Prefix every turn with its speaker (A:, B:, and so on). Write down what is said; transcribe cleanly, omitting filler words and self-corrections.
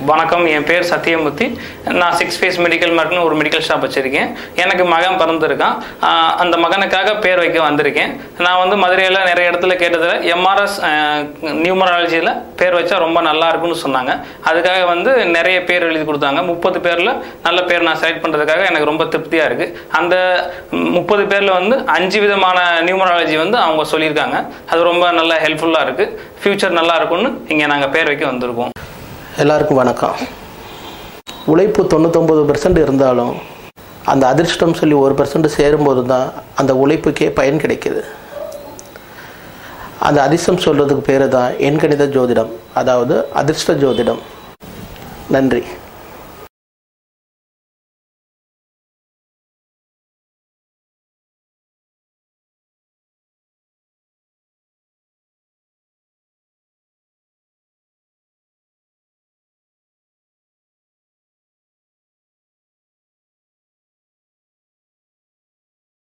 A: வணக்கம், என் பேர் சத்யமூர்த்தி. நான் 6 ஃபேஸ் மெடிக்கல் மார்க்னு ஒரு மெடிக்கல் ஷாப் வச்சுருக்கேன். எனக்கு மகன் பிறந்திருக்கான். அந்த மகனுக்காக பேர் வைக்க வந்திருக்கேன். நான் வந்து மதுரையில் நிறைய இடத்துல கேட்டதில் எம்ஆர்எஸ் நியூமராலஜியில் பேர் வச்சா ரொம்ப நல்லா இருக்குன்னு சொன்னாங்க. அதுக்காக வந்து நிறைய பேர் எழுதி கொடுத்தாங்க. 30 பேரில் நல்ல பேர் நான் செலக்ட் பண்ணுறதுக்காக எனக்கு ரொம்ப திருப்தியாக இருக்குது. அந்த 30 பேரில் வந்து 5 விதமான நியூமராலஜி வந்து அவங்க சொல்லியிருக்காங்க. அது ரொம்ப நல்லா ஹெல்ப்ஃபுல்லாக இருக்குது. ஃப்யூச்சர் நல்லா இருக்கும்னு இங்கே நாங்கள் பேர் வைக்க வந்திருக்கோம்.
B: எல்லாருக்கும் வணக்கம். உழைப்பு 99% இருந்தாலும் அந்த அதிர்ஷ்டம் சொல்லி 1% சேரும்போது தான் அந்த உழைப்புக்கே பயன் கிடைக்கிது. அந்த அதிர்ஷ்டம் சொல்கிறதுக்கு பேர் தான் எண்கணித ஜோதிடம், அதாவது அதிர்ஷ்ட ஜோதிடம். நன்றி.